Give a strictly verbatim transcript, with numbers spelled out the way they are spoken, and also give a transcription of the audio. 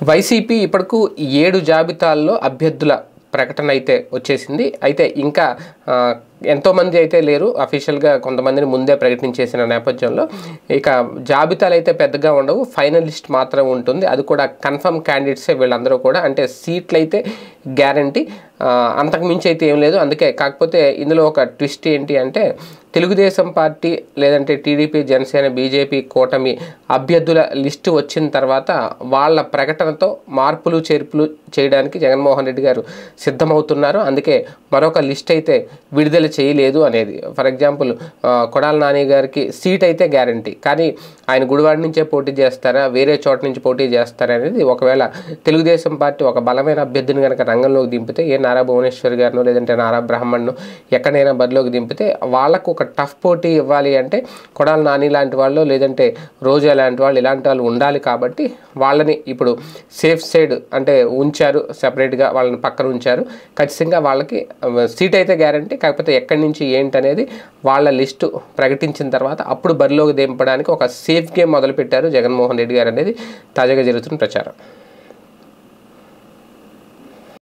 YCP ఇప్పటికు ఏడు జాబితాల్లో అభ్యర్థుల ప్రకటన అయితే వచ్చేసింది. అయితే ఇంకా ఎంతోమంది అయితే లేరు, అఫీషియల్గా కొంతమందిని ముందే ప్రకటించేసిన నేపథ్యంలో ఇక జాబితాలు అయితే పెద్దగా ఉండవు, ఫైనల్ లిస్ట్ మాత్రం ఉంటుంది. అది కూడా కన్ఫర్మ్ క్యాండిడేట్సే వీళ్ళందరూ కూడా, అంటే సీట్లు అయితే గ్యారంటీ, అంతకు మించి అయితే ఏం లేదు. అందుకే కాకపోతే ఇందులో ఒక ట్విస్ట్ ఏంటి అంటే తెలుగుదేశం పార్టీ లేదంటే టీడీపీ, జనసేన, బీజేపీ కూటమి అభ్యర్థుల లిస్టు వచ్చిన తర్వాత వాళ్ళ ప్రకటనతో మార్పులు చేర్పులు చేయడానికి జగన్మోహన్ రెడ్డి గారు సిద్ధమవుతున్నారు. అందుకే మరొక లిస్ట్ అయితే విడుదల చేయలేదు అనేది. ఫర్ ఎగ్జాంపుల్ కొడాల నాని గారికి సీట్ అయితే గ్యారంటీ, కానీ ఆయన గుడివాడ నుంచే పోటీ చేస్తారా, వేరే చోట నుంచి పోటీ చేస్తారా అనేది ఒకవేళ తెలుగుదేశం పార్టీ ఒక బలమైన అభ్యర్థిని కనుక రంగంలోకి దింపితే, ఏ నారా భువనేశ్వర్ గారినో లేదంటే నారా బ్రాహ్మణ్ను ఎక్కడైనా బరిలోకి దింపితే వాళ్ళకు ఒక టఫ్ పోటీ ఇవ్వాలి అంటే కొడాల నాని లాంటి వాళ్ళు లేదంటే రోజా లాంటి వాళ్ళు ఇలాంటి వాళ్ళు ఉండాలి. కాబట్టి వాళ్ళని ఇప్పుడు సేఫ్ సైడ్ అంటే ఉంచారు, సెపరేట్గా వాళ్ళని పక్కన ఉంచారు. ఖచ్చితంగా వాళ్ళకి సీట్ అయితే గ్యారంటీ, కాకపోతే ఎక్కడి నుంచి ఏంటి అనేది వాళ్ళ లిస్టు ప్రకటించిన తర్వాత అప్పుడు బరిలోకి దింపడానికి ఒక సేఫ్ గేమ్ మొదలుపెట్టారు జగన్మోహన్ రెడ్డి గారు అనేది తాజాగా జరుగుతున్న ప్రచారం.